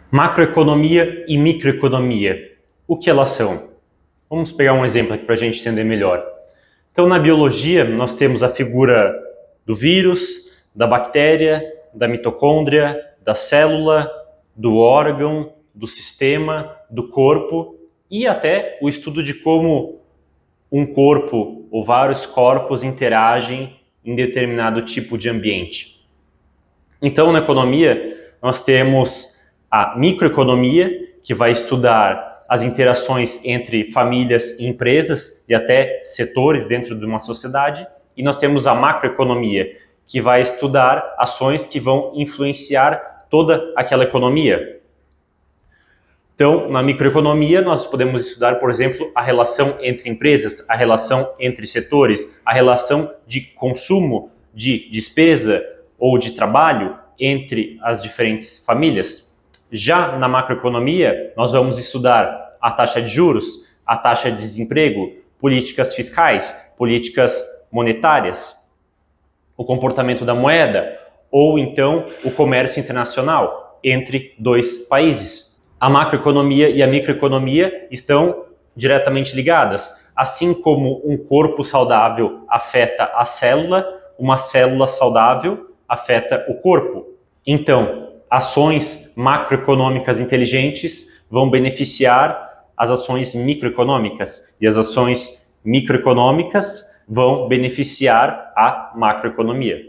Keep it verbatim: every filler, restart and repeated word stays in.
Macroeconomia e microeconomia, o que elas são? Vamos pegar um exemplo aqui para a gente entender melhor. Então, na biologia, nós temos a figura do vírus, da bactéria, da mitocôndria, da célula, do órgão, do sistema, do corpo e até o estudo de como um corpo ou vários corpos interagem em determinado tipo de ambiente. Então, na economia, nós temos a microeconomia, que vai estudar as interações entre famílias e empresas e até setores dentro de uma sociedade. E nós temos a macroeconomia, que vai estudar ações que vão influenciar toda aquela economia. Então, na microeconomia, nós podemos estudar, por exemplo, a relação entre empresas, a relação entre setores, a relação de consumo, de despesa ou de trabalho entre as diferentes famílias. Já na macroeconomia, nós vamos estudar a taxa de juros, a taxa de desemprego, políticas fiscais, políticas monetárias, o comportamento da moeda ou então o comércio internacional entre dois países. A macroeconomia e a microeconomia estão diretamente ligadas. Assim como um corpo saudável afeta a célula, uma célula saudável afeta o corpo. Então, ações macroeconômicas inteligentes vão beneficiar as ações microeconômicas e as ações microeconômicas vão beneficiar a macroeconomia.